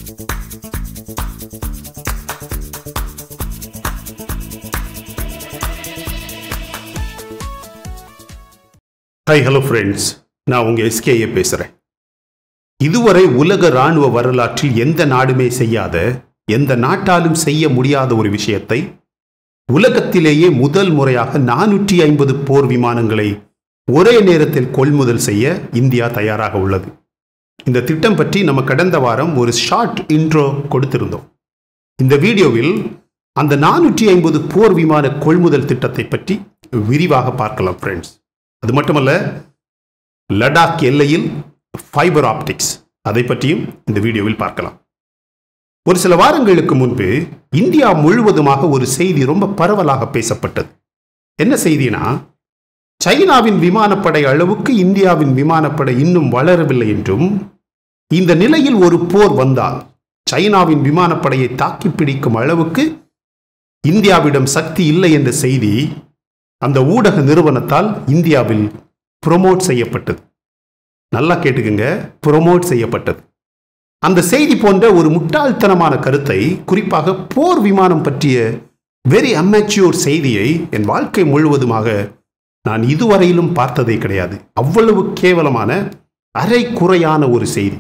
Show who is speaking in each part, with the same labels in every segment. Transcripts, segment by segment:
Speaker 1: Hi hello friends, நான் உங்கள் SKA பேசுகிறேன். இதுவரை உலக இராணுவ வரலாற்றில் எந்த நாடுமே செய்யாத, எந்த நாட்டாலும் செய்ய முடியாத ஒரு விஷயத்தை உலகத்திலேயே முதல் முறையாக 450 போர் விமானங்களை ஒரே நேரத்தில் கொள்முதல் செய்ய இந்தியா தயாராக உள்ளது. இந்த திட்டம் பற்றி நம்ம கடந்த வாரம் ஒரு ஷார்ட் இன்ட்ரோ கொடுத்திருந்தோம். இந்த வீடியோவில் அந்த 450 போர் விமான கொள்முதல் திட்டத்தை பற்றி விரிவாக பார்க்கலாம் ஃப்ரெண்ட்ஸ். அது மட்டுமல்ல, லடாக் எல்லையில் ஃபைபர் ஆப்டிக்ஸ் அதை பற்றியும் இந்த வீடியோவில் பார்க்கலாம். ஒரு சில வாரங்களுக்கு முன்பு இந்தியா முழுவதுமாக ஒரு செய்தி ரொம்ப பரவலாக பேசப்பட்டது. என்ன செய்தினா, சைனாவின் விமானப்படை அளவுக்கு இந்தியாவின் விமானப்படை இன்னும் வளரவில்லை என்றும், இந்த நிலையில் ஒரு போர் வந்தால் சைனாவின் விமானப்படையை தாக்கி பிடிக்கும் அளவுக்கு இந்தியாவிடம் சக்தி இல்லை என்ற செய்தி அந்த ஊடக நிறுவனத்தால் இந்தியாவில் ப்ரொமோட் செய்யப்பட்டது. நல்லா கேட்டுக்குங்க, ப்ரொமோட் செய்யப்பட்டது. அந்த செய்தி போன்ற ஒரு முட்டாள்தனமான கருத்தை, குறிப்பாக போர் விமானம் பற்றிய வெரி அமெச்சூர் செய்தியை என் வாழ்க்கை முழுவதுமாக நான் இதுவரையிலும் பார்த்ததே கிடையாது. அவ்வளவு கேவலமான அரை குறையான ஒரு செய்தி.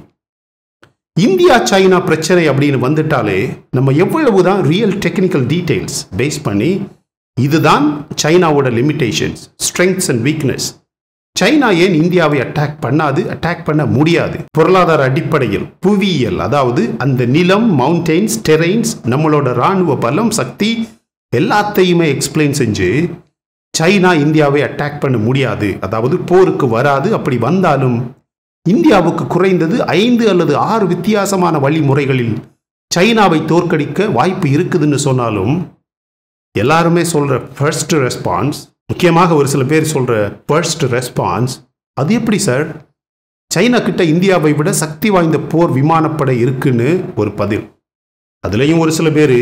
Speaker 1: இந்தியா சைனா பிரச்சனை அப்படின்னு வந்துட்டாலே நம்ம எவ்வளவுதான் ரியல் டெக்னிக்கல் டீடைல்ஸ் பேஸ் பண்ணி இதுதான் சைனாவோட limitations, strengths and weakness, China ஏன் இந்தியாவை அட்டாக் பண்ணாது, அட்டாக் பண்ண முடியாது, பொருளாதார அடிப்படையில், புவியியல், அதாவது அந்த நிலம், மவுண்டெயின்ஸ், டெரெயின்ஸ், நம்மளோட இராணுவ பலம், சக்தி எல்லாத்தையுமே எக்ஸ்பிளைன் செஞ்சு சைனா இந்தியாவை அட்டாக் பண்ண முடியாது, அதாவது போருக்கு வராது, அப்படி வந்தாலும் இந்தியாவுக்கு குறைந்தது 5 அல்லது 6 வித்தியாசமான வழிமுறைகளில் சைனாவை தோற்கடிக்க வாய்ப்பு இருக்குதுன்னு சொன்னாலும், எல்லாருமே சொல்ற ஃபர்ஸ்ட் ரெஸ்பான்ஸ், முக்கியமாக ஒரு சில பேர் சொல்ற ஃபர்ஸ்ட் ரெஸ்பான்ஸ், அது எப்படி சார் சைனா கிட்ட இந்தியாவை விட சக்தி வாய்ந்த போர் விமானப்படை இருக்குன்னு ஒரு பதில். அதுலேயும் ஒரு சில பேர்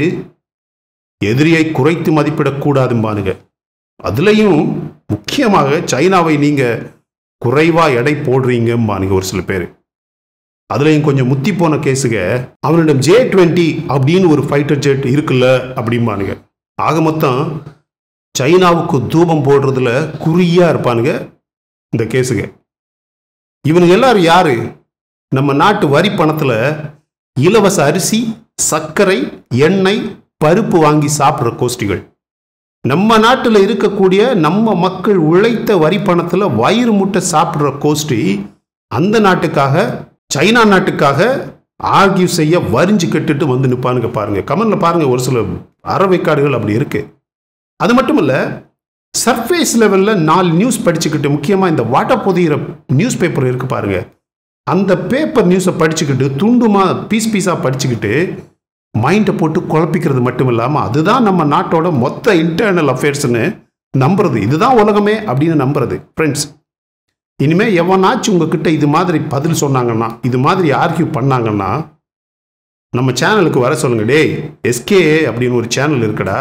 Speaker 1: எதிரியை குறைத்து மதிப்பிடக்கூடாதும்பானுங்க. அதுலேயும் முக்கியமாக சைனாவை நீங்க குறைவா எடை போடுறீங்கம்பானுங்க ஒரு சில பேர். அதுலேயும் கொஞ்சம் முத்தி போன கேஸுக, அவனிடம் J-20 அப்படின்னு ஒரு ஃபைட்டர் ஜெட் இருக்குல்ல அப்படிம்பானுங்க. ஆக மொத்தம் சைனாவுக்கு தூபம் போடுறதுல குறியா இருப்பானுங்க இந்த கேஸுக. இவனுங்க எல்லாரும் யாரு? நம்ம நாட்டு வரி பணத்தில் இலவச அரிசி, சர்க்கரை, எண்ணெய், பருப்பு வாங்கி சாப்பிட்ற கோஷ்டிகள். நம்ம நாட்டில் இருக்கக்கூடிய நம்ம மக்கள் உழைத்த வரி பணத்தில் வயிறு முட்டை சாப்பிட்ற கோஷ்டி அந்த நாட்டுக்காக, சைனா நாட்டுக்காக ஆர்கியூ செய்ய வரிஞ்சு கட்டுட்டு வந்து நிற்பானுங்க பாருங்க. கமெண்ட்ல பாருங்க, ஒரு சில அறவைக்காடுகள் அப்படி இருக்கு. அது மட்டும் இல்ல, சர்ஃபேஸ் லெவல்ல 4 நியூஸ் படிச்சுக்கிட்டு, முக்கியமா இந்த வாட்டை பொதிகிற நியூஸ் பேப்பர் இருக்கு பாருங்க, அந்த பேப்பர் நியூஸை படிச்சுக்கிட்டு துண்டுமா பீஸா படிச்சுக்கிட்டு மைண்டை போட்டு குழப்பிக்கிறது மட்டும் இல்லாமல், அதுதான் நம்ம நாட்டோட மொத்த இன்டர்னல் அஃபேர்ஸ்ன்னு நம்புறது, இதுதான் உலகமே அப்படின்னு நம்புறது. ஃப்ரெண்ட்ஸ், இனிமே எவனாச்சும் உங்ககிட்ட இது மாதிரி பதில் சொன்னாங்கன்னா, இது மாதிரி ஆர்கியூ பண்ணாங்கன்னா, நம்ம சேனலுக்கு வர சொல்லுங்க. டேய், எஸ்கேஏ அப்படின்னு ஒரு சேனல் இருக்குடா,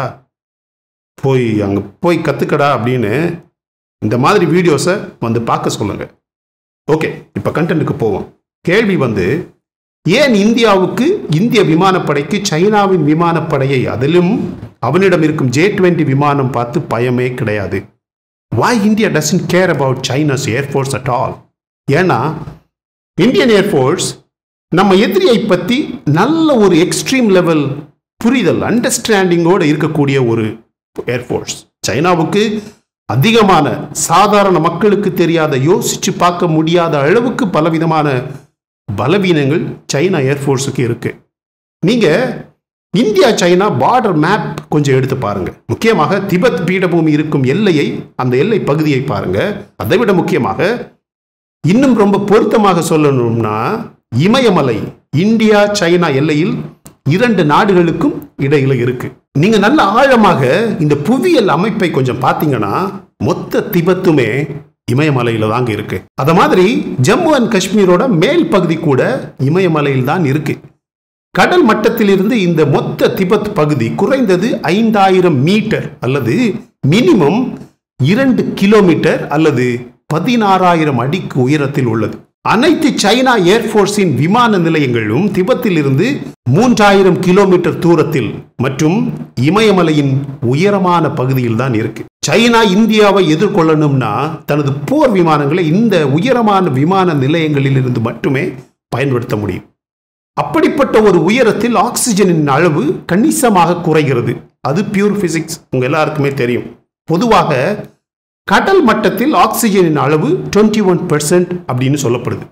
Speaker 1: போய் அங்கே போய் கற்றுக்கடா அப்படின்னு இந்த மாதிரி வீடியோஸை வந்து பார்க்க சொல்லுங்க. ஓகே, இப்போ கண்டென்ட்டுக்கு போவோம். கேள்வி வந்து, ஏன் இந்தியாவுக்கு, இந்திய விமானப்படைக்கு சைனாவின் விமானப்படையை, அதிலும் அவனிடம் இருக்கும் J-20 விமானம் பார்த்து பயமே கிடையாது? Why India doesn't care about China's Air Force at all? ஏன்னா இந்தியன் ஏர்ஃபோர்ஸ் நம்ம எதிரியை பற்றி நல்ல ஒரு எக்ஸ்ட்ரீம் லெவல் புரிதல், அண்டர்ஸ்டாண்டிங்கோடு இருக்கக்கூடிய ஒரு ஏர்ஃபோர்ஸ். சைனாவுக்கு அதிகமான சாதாரண மக்களுக்கு தெரியாத, யோசிச்சு பார்க்க முடியாத அளவுக்கு பலவிதமான பலவீனங்கள் சைனா ஏர்ஃபோர்ஸுக்கு இருக்கு. நீங்க இந்தியா சைனா பார்டர் மேப் கொஞ்சம் எடுத்து பாருங்க. முக்கியமாக திபெத் பீடபூமி இருக்கும் எல்லையை, அந்த எல்லை பகுதியை பாருங்க. அதை விட முக்கியமாக, இன்னும் ரொம்ப பொருத்தமாக சொல்லணும்னா, இமயமலை இந்தியா சைனா எல்லையில் 2 நாடுகளுக்கும் இடையில இருக்கு. நீங்க நல்ல ஆழமாக இந்த புவியியல் அமைப்பை கொஞ்சம் பார்த்தீங்கன்னா, மொத்த திபெத்துமே இமயமலையில தாங்க இருக்கு. அத மாதிரி ஜம்மு அண்ட் காஷ்மீரோட மேல் பகுதி கூட இமயமலையில் தான் இருக்கு. கடல் மட்டத்தில் இருந்து இந்த மொத்த திபெத் பகுதி குறைந்தது 5000 மீட்டர் அல்லது மினிமம் 2 கிலோமீட்டர் அல்லது 16000 அடிக்கு உயரத்தில் உள்ளது. அனைத்து சைனா ஏர்போர்ஸின் விமான நிலையங்களும் திபெத்தில் இருந்து 3000 கிலோமீட்டர் தூரத்தில் மற்றும் இமயமலையின் உயரமான பகுதியில் தான் இருக்கு. சைனா இந்தியாவை எதிர்கொள்ளணும்னா தனது போர் விமானங்களை இந்த உயரமான விமான நிலையங்களில் இருந்து மட்டுமே பயன்படுத்த முடியும். அப்படிப்பட்ட ஒரு உயரத்தில் ஆக்சிஜனின் அளவு கணிசமாக குறைகிறது. அது பியூர் பிசிக்ஸ், உங்க எல்லாருக்குமே தெரியும். பொதுவாக கடல் மட்டத்தில் ஆக்சிஜனின் அளவு 21% அப்படின்னு சொல்லப்படுது.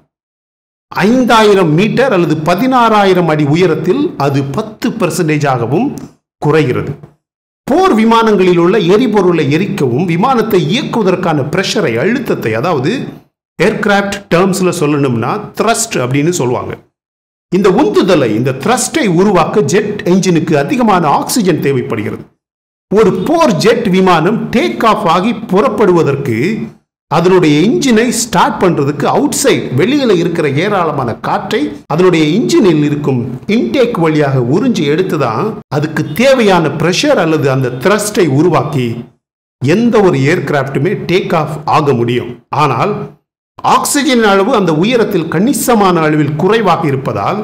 Speaker 1: 5000 மீட்டர் அல்லது 16000 அடி உயரத்தில் அது 10% ஆகவும் குறைகிறது. போர் விமானங்களில் உள்ள எரிபொருளை எரிக்கவும் விமானத்தை இயக்குவதற்கான பிரஷரை, அழுத்தத்தை, அதாவது ஏர்கிராஃப்ட் டேர்ம்ஸ்ல சொல்லணும்னா த்ரஸ்ட் அப்படின்னு சொல்லுவாங்க. இந்த உந்துதலை, இந்த த்ரஸ்டை உருவாக்க ஜெட் என்ஜினுக்கு அதிகமான ஆக்சிஜன் தேவைப்படுகிறது. ஒரு போர் ஜெட் விமானம் டேக் ஆஃப் ஆகி புறப்படுவதற்கு அதனுடைய இன்ஜினை ஸ்டார்ட் பண்றதுக்கு அவுட் சைட், வெளியில இருக்கிற ஏராளமான காற்றை அதனுடைய இன்ஜினில் இருக்கும் இன்டேக் வழியாக உறிஞ்சி எடுத்துதான் அதுக்கு தேவையான பிரஷர் அல்லது அந்த த்ரஸ்டை உருவாக்கி எந்த ஒரு ஏர்கிராஃப்ட்டுமே டேக் ஆஃப் ஆக முடியும். ஆனால் ஆக்சிஜன் அளவு அந்த உயரத்தில் கணிசமான அளவில் குறைவாக இருப்பதால்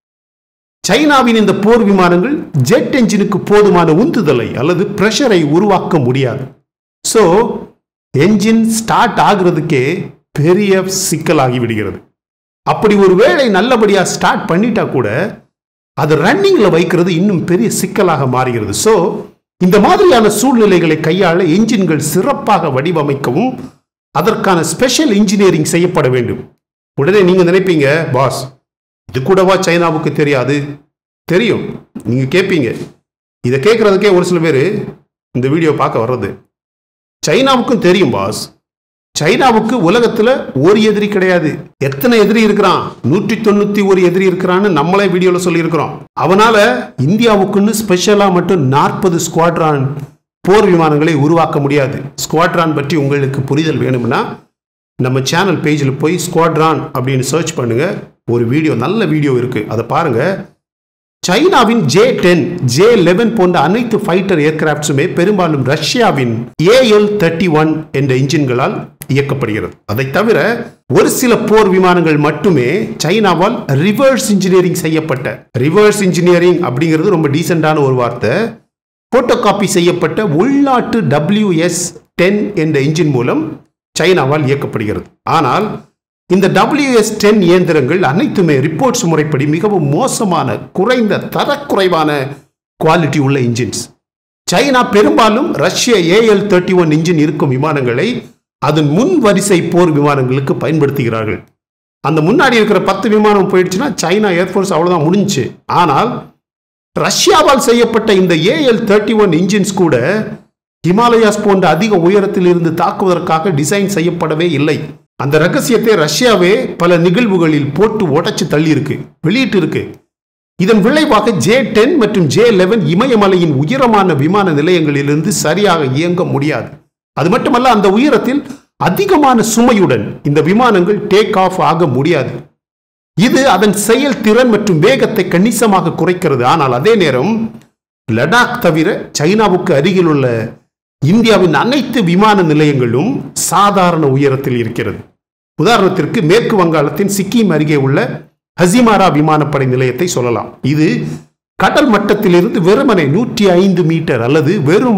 Speaker 1: சைனாவின் இந்த போர் விமானங்கள் ஜெட் என்ஜினுக்கு போதுமான உந்துதலை அல்லது பிரஷரை உருவாக்க முடியாது. ஸோ என்ஜின் ஸ்டார்ட் ஆகிறதுக்கே பெரிய சிக்கலாகி விடுகிறது. அப்படி ஒரு வேளை நல்லபடியாக ஸ்டார்ட் பண்ணிட்டா கூட அது ரன்னிங்ல வைக்கிறது இன்னும் பெரிய சிக்கலாக மாறுகிறது. ஸோ இந்த மாதிரியான சூழ்நிலைகளை கையாள என்ஜின்கள் சிறப்பாக வடிவமைக்கவும் அதற்கான ஸ்பெஷல் இன்ஜினியரிங் செய்யப்பட வேண்டும். உடனே நீங்க நினைப்பீங்க, பாஸ் இது கூடவா சைனாவுக்கு தெரியாது? தெரியும். நீங்க கேட்பீங்க, இதை கேட்கறதுக்கே ஒரு சில பேர் இந்த வீடியோ பார்க்க வர்றது. சைனாவுக்கும் தெரியும் பாஸ். சைனாவுக்கு உலகத்துல ஒரு எதிரி கிடையாது. எத்தனை எதிரி இருக்கிறான்? 191 எதிரி இருக்கிறான்னு நம்மளே வீடியோல சொல்லி இருக்கிறோம். அவனால இந்தியாவுக்குன்னு ஸ்பெஷலா மட்டும் 40 ஸ்குவாட்ரான் போர் விமானங்களை உருவாக்க முடியாது. ஸ்குவாட்ரான் பற்றி உங்களுக்கு புரிதல் வேணும்னா நம்ம சேனல் பேஜில் போய் ஸ்குவாட்ரான் அப்படின்னு சர்ச் பண்ணுங்க. ஒரு வீடியோ, நல்ல வீடியோ இருக்கு, அதை பாருங்க. சைனாவின் J-10, J-11 போன்ற அனைத்து ஃபைட்டர் ஏர்கிராப்ட்ஸுமே பெரும்பாலும் ரஷ்யாவின் AL-31 என்ற இன்ஜின்களால் இயக்கப்படுகிறது. அதை தவிர ஒரு சில போர் விமானங்கள் மட்டுமே சைனாவால் ரிவர்ஸ் இன்ஜினியரிங் செய்யப்பட்ட, ரிவர்ஸ் இன்ஜினியரிங் அப்படிங்கிறது ரொம்ப டீசென்டான ஒரு வார்த்தை, போட்டோ காப்பி செய்யப்பட்ட உள்நாட்டு WS-10 என்ற இன்ஜின் மூலம் சைனாவால் இயக்கப்படுகிறது. ஆனால் இந்த WS-10 இயந்திரங்கள் அனைத்துமே ரிப்போர்ட்ஸ் முறைப்படி மிகவும் மோசமான, குறைந்த தரக்குறைவான குவாலிட்டி உள்ள இன்ஜின்ஸ். சைனா பெரும்பாலும் ரஷ்ய AL-31 இன்ஜின் இருக்கும் விமானங்களை அதன் முன் வரிசை போர் விமானங்களுக்கு பயன்படுத்துகிறார்கள். அந்த முன்னாடி இருக்கிற 10 விமானம் போயிடுச்சுன்னா சைனா ஏர்ஃபோர்ஸ் அவ்வளவுதான் முடிஞ்சு. ஆனால் ரஷ்யாவால் செய்யப்பட்ட இந்த AL-31 இன்ஜின்ஸ் கூட ஹிமாலயாஸ் போன்ற அதிக உயரத்தில் இருந்து தாக்குவதற்காக டிசைன் செய்யப்படவே இல்லை. அந்த ரகசியத்தை ரஷ்யாவே பல நிகழ்வுகளில் போட்டு உடைச்சு தள்ளி இருக்கு, வெளியிட்டு இருக்கு. இதன் விளைவாக J-10 மற்றும் J-11 இமயமலையின் உயரமான விமான நிலையங்களிலிருந்து சரியாக இயங்க முடியாது. அது மட்டுமல்ல, அந்த உயரத்தில் அதிகமான சுமையுடன் இந்த விமானங்கள் டேக் ஆஃப் ஆக முடியாது. இது அதன் செயல்திறன் மற்றும் வேகத்தை கணிசமாக குறைக்கிறது. ஆனால் அதே நேரம் லடாக் தவிர சைனாவுக்கு அருகில் உள்ள இந்தியாவின் அனைத்து விமான நிலையங்களும் சாதாரண உயரத்தில் இருக்கிறது. உதாரணத்திற்கு மேற்கு வங்காளத்தின் சிக்கிம் அருகே உள்ள ஹசிமாரா விமானப்படை நிலையத்தை சொல்லலாம். இது கடல் மட்டத்திலிருந்து வெறுமனே 105 மீட்டர் அல்லது வெறும்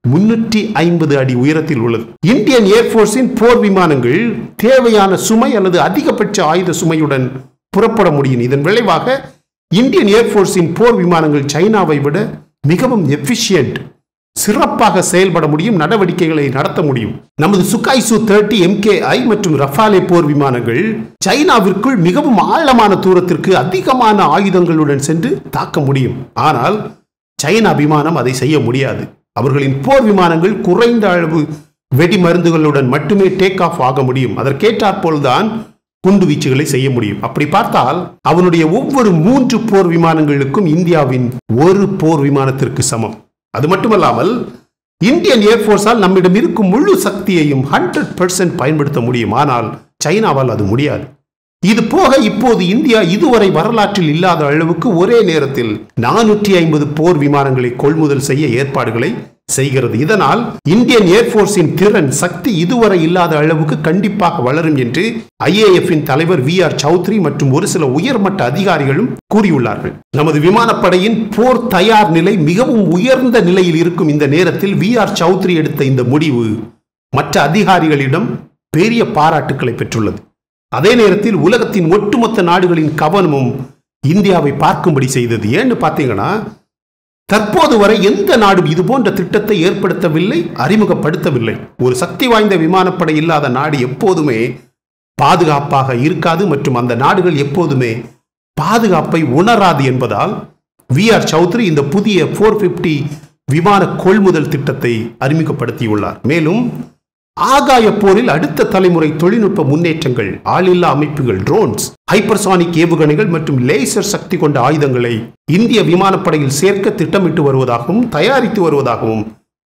Speaker 1: 350 அடி உயரத்தில் உள்ளது. இந்தியன் ஏர்போர்ஸின் போர் விமானங்கள் தேவையான சுமை அல்லது அதிகபட்ச ஆயுத சுமையுடன் புறப்பட முடியும். இதன் விளைவாக இந்தியன் ஏர்போர்ஸின் போர் விமானங்கள் சைனாவை விட மிகவும் எஃபிஷியன்ட், சிறப்பாக செயல்பட முடியும், நடவடிக்கைகளை நடத்த முடியும். நமது சுகாய்சு 30 MKI மற்றும் ரஃபாலே போர் விமானங்கள் சைனாவிற்குள் மிகவும் ஆழமான தூரத்திற்கு அதிகமான ஆயுதங்களுடன் சென்று தாக்க முடியும். ஆனால் சைனா விமானம் அதை செய்ய முடியாது. அவர்களின் போர் விமானங்கள் குறைந்த அளவு வெடி மருந்துகளுடன் மட்டுமே டேக் ஆஃப் ஆக முடியும். அதற்கேற்றாற்போல்தான் குண்டு வீச்சுகளை செய்ய முடியும். அப்படி பார்த்தால் அவனுடைய ஒவ்வொரு 3 போர் விமானங்களுக்கும் இந்தியாவின் ஒரு போர் விமானத்திற்கு சமம். அது மட்டுமல்லாமல் இந்தியன் ஏர்போர்ஸால் நம்மிடம் இருக்கும் முழு சக்தியையும் 100% பயன்படுத்த முடியும். ஆனால் சைனாவால் அது முடியாது. இது போக இப்போது இந்தியா இதுவரை வரலாற்றில் இல்லாத அளவுக்கு ஒரே நேரத்தில் 450 போர் விமானங்களை கொள்முதல் செய்ய ஏற்பாடுகளை செய்கிறது. இதனால் இந்தியன் ஏர்போர்ஸின் திறன் சக்தி இதுவரை இல்லாத அளவுக்கு கண்டிப்பாக வளரும் என்று IAF தலைவர் VR சௌத்ரி மற்றும் ஒரு சில உயர்மட்ட அதிகாரிகளும் கூறியுள்ளார்கள். நமது விமானப்படையின் போர் தயார் நிலை மிகவும் உயர்ந்த நிலையில் இருக்கும் இந்த நேரத்தில் VR சௌத்ரி எடுத்த இந்த முடிவு மற்ற அதிகாரிகளிடம் பெரிய பாராட்டுக்களை பெற்றுள்ளது. அதே நேரத்தில் உலகத்தின் ஒட்டுமொத்த நாடுகளின் கவனமும் இந்தியாவை பார்க்கும்படி செய்தது. ஏன்னு பார்த்தீங்கன்னா, தற்போது வரை எந்த நாடும் இது போன்ற திட்டத்தை ஏற்படுத்தவில்லை, அறிமுகப்படுத்தவில்லை. ஒரு சக்தி வாய்ந்த விமானப்படை இல்லாத நாடு எப்போதுமே பாதுகாப்பாக இருக்காது மற்றும் அந்த நாடுகள் எப்போதுமே பாதுகாப்பை உணராது என்பதால் VR சௌத்ரி இந்த புதிய 450 விமான கொள்முதல் திட்டத்தை அறிமுகப்படுத்தியுள்ளார். மேலும் ஆகாய போரில் அடுத்த தலைமுறை தொழில்நுட்ப முன்னேற்றங்கள், ஆளில்லா அமைப்புகள், ட்ரோன்ஸ், ஹைப்பர்சானிக் ஏவுகணைகள் மற்றும் லேசர் சக்தி கொண்ட ஆயுதங்களை இந்திய விமானப்படையில் சேர்க்க திட்டமிட்டு வருவதாகவும் தயாரித்து வருவதாகவும்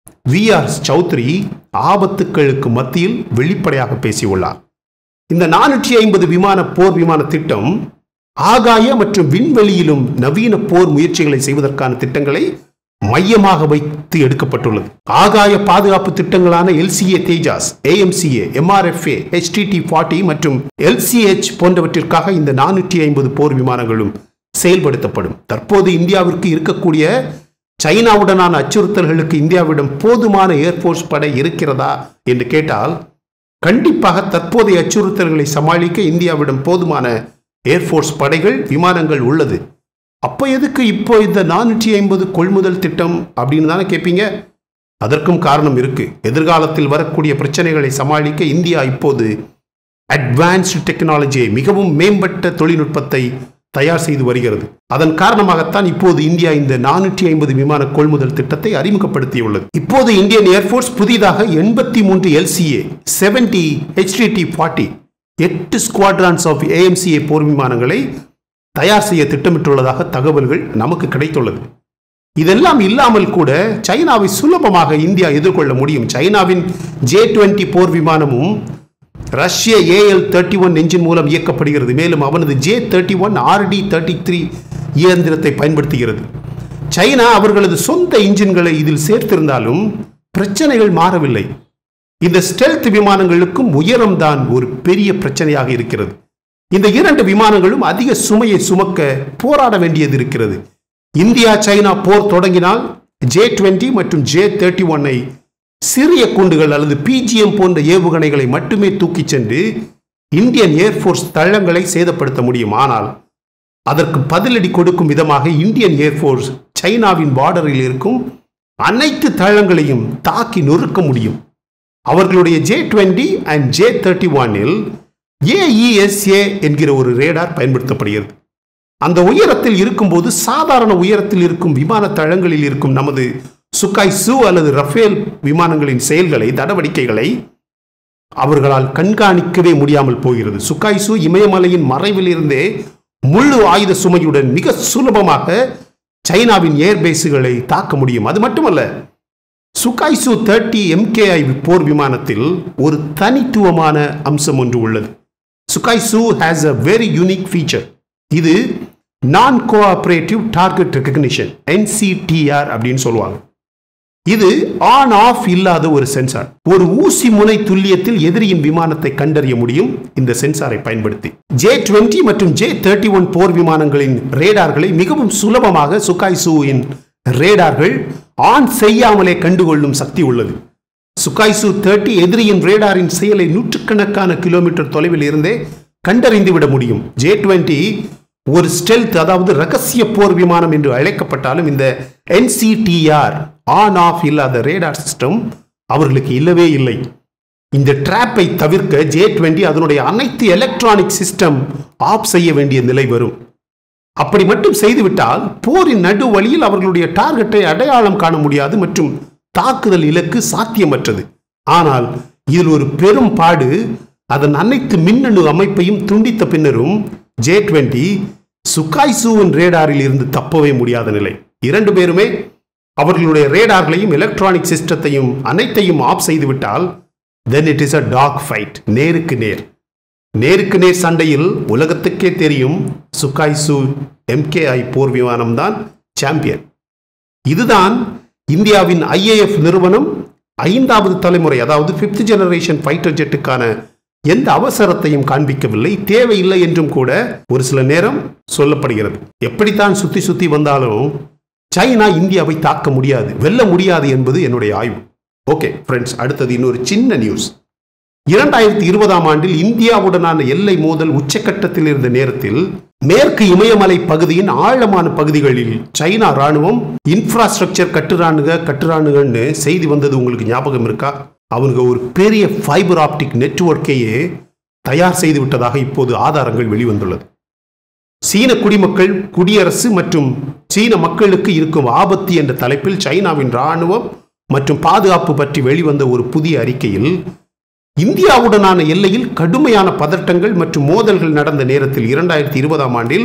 Speaker 1: VR சௌத்ரி ஆபத்துக்களுக்கு மத்தியில் வெளிப்படையாக பேசியுள்ளார். இந்த 450 விமான போர் விமான திட்டம் ஆகாய மற்றும் விண்வெளியிலும் நவீன போர் முயற்சிகளை செய்வதற்கான திட்டங்களை மையமாக வைத்து எடுக்கப்பட்டுள்ளது. ஆகாய பாதுகாப்பு திட்டங்களான LCA Tejas, AMCA, MRFA, HTT-40 மற்றும் LCH போன்றவற்றிற்காக இந்த 450 போர் விமானங்களும் செயல்படுத்தப்படும். தற்போது இந்தியாவிற்கு இருக்கக்கூடிய சைனாவுடனான அச்சுறுத்தல்களுக்கு இந்தியாவிடம் போதுமான ஏர்போர்ஸ் படை இருக்கிறதா என்று கேட்டால், கண்டிப்பாக தற்போதைய அச்சுறுத்தல்களை சமாளிக்க இந்தியாவிடம் போதுமான ஏர்போர்ஸ் படைகள், விமானங்கள் உள்ளது. அப்போ எதுக்கு இப்போ இந்த 450 கொள்முதல் திட்டம் அப்படின்னு தானே கேட்பீங்க. அதற்கும் காரணம் இருக்கு. எதிர்காலத்தில் வரக்கூடிய பிரச்சனைகளை சமாளிக்க இந்தியா இப்போது அட்வான்ஸ்டு டெக்னாலஜியை, மிகவும் மேம்பட்ட தொழில்நுட்பத்தை தயார் செய்து வருகிறது. அதன் காரணமாகத்தான் இப்போது இந்தியா இந்த 450 விமான கொள்முதல் திட்டத்தை அறிமுகப்படுத்தியுள்ளது. இப்போது இந்தியன் ஏர்போர்ஸ் புதிதாக 83 LCA, 70 HTT-40, 8 squadrons of AMCA போர் விமானங்களை தயார் செய்ய திட்டமிட்டுள்ளதாக தகவல்கள் நமக்கு கிடைத்துள்ளது. இதெல்லாம் இல்லாமல் கூட சைனாவை சுலபமாக இந்தியா எதிர்கொள்ள முடியும். சைனாவின் J-20 போர் விமானமும் ரஷ்ய AL-31 என்ஜின் மூலம் இயக்கப்படுகிறது. மேலும் அவனது J-31 RD-33 இயந்திரத்தை பயன்படுத்துகிறது. சைனா அவர்களது சொந்த இன்ஜின்களை இதில் சேர்த்திருந்தாலும் பிரச்சனைகள் மாறவில்லை. இந்த ஸ்டெல்த் விமானங்களுக்கும் உயரம்தான் ஒரு பெரிய பிரச்சனையாக இருக்கிறது. இந்த இரண்டு விமானங்களும் அதிக சுமையை சுமக்க போராட வேண்டியது இருக்கிறது. இந்தியா சைனா போர் தொடங்கினால் J-20 மற்றும் J-31 சிறிய குண்டுகள் அல்லது PGM போன்ற ஏவுகணைகளை மட்டுமே தூக்கிச் சென்று இந்தியன் ஏர்போர்ஸ் தளங்களை சேதப்படுத்த முடியும். ஆனால் அதற்கு பதிலடி கொடுக்கும் விதமாக இந்தியன் ஏர்போர்ஸ் சைனாவின் பார்டரில் இருக்கும் அனைத்து தளங்களையும் தாக்கி நொறுக்க முடியும். அவர்களுடைய J-20 and J-31 AESA என்கிற ஒரு ரேடார் பயன்படுத்தப்படுகிறது. அந்த உயரத்தில் இருக்கும்போது சாதாரண உயரத்தில் இருக்கும் விமான தளங்களில் இருக்கும் நமது சுகாய் சு அல்லது ரஃபேல் விமானங்களின் செயல்களை, நடவடிக்கைகளை அவர்களால் கண்காணிக்கவே முடியாமல் போகிறது. சுகாய் சு இமயமலையின் மறைவில் இருந்தே முழு ஆயுத சுமையுடன் மிக சுலபமாக சைனாவின் ஏர்பேஸுகளை தாக்க முடியும். அது மட்டுமல்ல, சுகாய் சு 30 MKI போர் விமானத்தில் ஒரு தனித்துவமான அம்சம் ஒன்று உள்ளது. சுகாய் சு has a very unique feature. இது நான் கோஆபரேட்டிவ் டார்கெட் ரெகக்னிஷன், NCTR அப்படின்னு சொல்லுவாங்க. இது ஆன் ஆஃப் இல்லாத ஒரு சென்சார். ஒரு ஊசி முனை துல்லியத்தில் எதிரியின் விமானத்தை கண்டறிய முடியும் இந்த சென்சாரை பயன்படுத்தி. J-20 மற்றும் J-31 போர் விமானங்களின் ரேடார்களை மிகவும் சுலபமாக சுகாய் சுவின் ரேடார்கள் ஆன் செய்யாமலே கண்டுகொள்ளும் சக்தி உள்ளது. சுகாய் சு 30 எதிரியின் ரேடாரின் செயலை நூற்றுக்கணக்கான கிலோமீட்டர் தொலைவில் இருந்தே கண்டறிந்து விட முடியும். J-20 ஒரு ஸ்டெல்த், அதாவது ரகசிய போர் விமானம் என்று அழைக்கப்பட்டாலும் இந்த NCTR ஆன் ஆஃப் இல்லாத ரேடார் சிஸ்டம் அவர்களுக்கு இல்லவே இல்லை. இந்த டிராப்பை தவிர்க்க J-20 அதனுடைய அனைத்து எலக்ட்ரானிக் சிஸ்டம் ஆஃப் செய்ய வேண்டிய நிலை வரும். அப்படி மட்டும் செய்துவிட்டால் போரின் நடு வழியில் அவர்களுடைய டார்கெட்டை அடையாளம் காண முடியாது மற்றும் தாக்குதல் இலக்கு சாத்தியமற்றது. ஆனால் இதில் ஒரு பெரும் பாடு, அதன் அனைத்து மின்னணு அமைப்பையும் துண்டித்த பின்னரும் J-20 சுகாய் சுவின் ரேடாரில் இருந்து தப்பவே முடியாத நிலை. இரண்டு பேருமே அவர்களுடைய ரேடார்களையும் எலக்ட்ரானிக் சிஸ்டத்தையும் அனைத்தையும் ஆஃப் செய்துவிட்டால் then it is a dog fight. நேருக்கு நேர் சண்டையில் உலகத்துக்கே தெரியும் சுகாய் சு MKI போர் விமானம் தான் சாம்பியன். இதுதான் இந்தியாவின் IAF நிறுவனம் 5வது தலைமுறை, அதாவது 5th ஜெனரேஷன் ஃபைட்டர் ஜெட்டுக்கான எந்த அவசரத்தையும் காண்பிக்கவில்லை, தேவையில்லை என்றும் கூட ஒரு சில நேரம் சொல்லப்படுகிறது. எப்படித்தான் சுத்தி சுத்தி வந்தாலும் சைனா இந்தியாவை தாக்க முடியாது, வெல்ல முடியாது என்பது என்னுடைய ஆய்வு. ஓகே ஃப்ரெண்ட்ஸ், அடுத்தது இன்னொரு சின்ன நியூஸ். 2020ஆம் ஆண்டில் இந்தியாவுடனான எல்லை மோதல் உச்சக்கட்டத்தில் இருந்த நேரத்தில் மேற்கு இமயமலை பகுதியின் ஆழமான பகுதிகளில் சைனா ராணுவம் இன்ஃப்ராஸ்ட்ரக்சர் கட்டுறானுங்கன்னு செய்தி வந்தது உங்களுக்கு ஞாபகம் இருக்கா? அவங்க ஒரு பெரிய ஃபைபர் ஆப்டிக் நெட்வொர்க்கையே தயார் செய்து விட்டதாக இப்போது ஆதாரங்கள் வெளிவந்துள்ளது. சீன குடிமக்கள், குடியரசு மற்றும் சீன மக்களுக்கு இருக்கும் ஆபத்து என்ற தலைப்பில் சைனாவின் ராணுவம் மற்றும் பாதுகாப்பு பற்றி வெளிவந்த ஒரு புதிய அறிக்கையில் இந்தியாவுடனான எல்லையில் கடுமையான பதட்டங்கள் மற்றும் மோதல்கள் நடந்த நேரத்தில் 2020ஆம் ஆண்டில்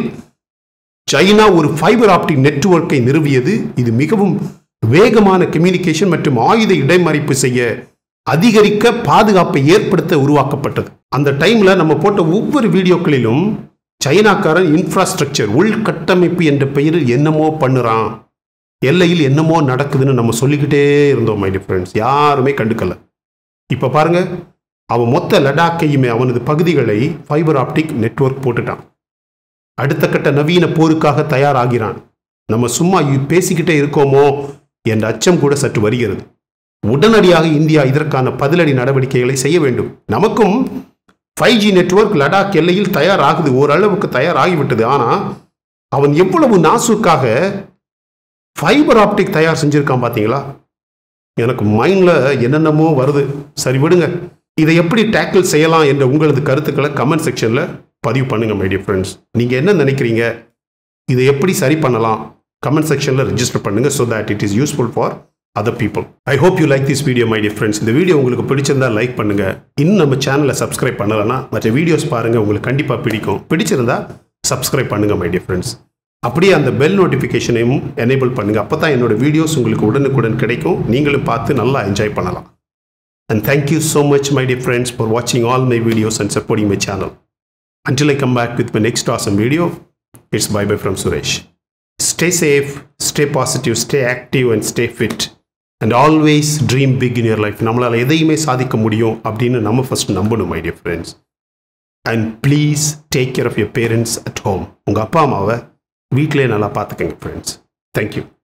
Speaker 1: சைனா ஒரு ஃபைபர் ஆப்டிக் நெட்வொர்க்கை நிறுவியது. இது மிகவும் வேகமான கம்யூனிகேஷன் மற்றும் ஆயுத இடைமறிப்பு செய்ய அதிகரிக்க பாதுகாப்பை ஏற்படுத்த உருவாக்கப்பட்டது. அந்த டைம்ல நம்ம போட்ட ஒவ்வொரு வீடியோக்களிலும் சைனாக்காரன் இன்ஃப்ராஸ்ட்ரக்சர், உள்கட்டமைப்பு என்ற பெயரில் என்னமோ பண்ணுறான், எல்லையில் என்னமோ நடக்குதுன்னு நம்ம சொல்லிக்கிட்டே இருந்தோம் மை டியர் ஃப்ரெண்ட்ஸ். யாருமே கண்டுக்கல. இப்போ பாருங்க, அவன் மொத்த லடாக்கையுமே அவனது பகுதிகளை ஃபைபர் ஆப்டிக் நெட்வொர்க் போட்டுட்டான். அடுத்த கட்ட நவீன போருக்காக தயாராகிறான். நம்ம சும்மா பேசிக்கிட்டே இருக்கோமோ என்ற அச்சம் கூட சற்று வருகிறது. உடனடியாக இந்தியா இதற்கான பதிலடி நடவடிக்கைகளை செய்ய வேண்டும். நமக்கும் 5G நெட்வொர்க் லடாக் எல்லையில் தயாராகுது, ஓரளவுக்கு தயாராகிவிட்டது. ஆனால் அவன் எவ்வளவு நாசுக்காக ஃபைபர் ஆப்டிக் தயார் செஞ்சிருக்கான் பார்த்தீங்களா? எனக்கு மைண்டில் என்னென்னமோ வருது. சரி விடுங்க, இதை எப்படி டேக்கிள் செய்யலாம் என்ற உங்களது கருத்துக்களை கமெண்ட் செக்ஷனில் பதிவு பண்ணுங்க மை டியர் ஃப்ரெண்ட்ஸ். நீங்கள் என்ன நினைக்கிறீங்க, இதை எப்படி சரி பண்ணலாம், கமெண்ட் செக்ஷனில் ரெஜிஸ்டர் பண்ணுங்க, so that it is useful for other people. I hope you like this video my dear friends. இந்த வீடியோ உங்களுக்கு பிடிச்சிருந்தா லைக் பண்ணுங்க. இன்னும் நம்ம சேனலை சப்ஸ்கிரைப் பண்ணலன்னா மற்ற வீடியோஸ் பாருங்க, உங்களுக்கு கண்டிப்பாக பிடிக்கும். பிடிச்சிருந்தா சப்ஸ்கிரைப் பண்ணுங்க my dear friends. அப்படியே அந்த பெல் நோட்டிஃபிகேஷனையும் எனேபிள் பண்ணுங்க. அப்போ தான் என்னோட வீடியோஸ் உங்களுக்கு உடனுக்குடன் கிடைக்கும், நீங்களும் பார்த்து நல்லா என்ஜாய் பண்ணலாம். And thank you so much my dear friends for watching all my videos and supporting my channel. Until I come back with my next awesome video, it's bye bye from Suresh. Stay safe, stay positive, stay active and stay fit. And always dream big in your life. நம்மளால எதையுமே சாதிக்க முடியும் அப்படின்னு நம்ம first நம்பணும் my dear friends. And please take care of your parents at home. உங்க அப்பா அம்மாவை வீட்டிலே நல்லா பார்த்துக்கங்க friends. Thank you.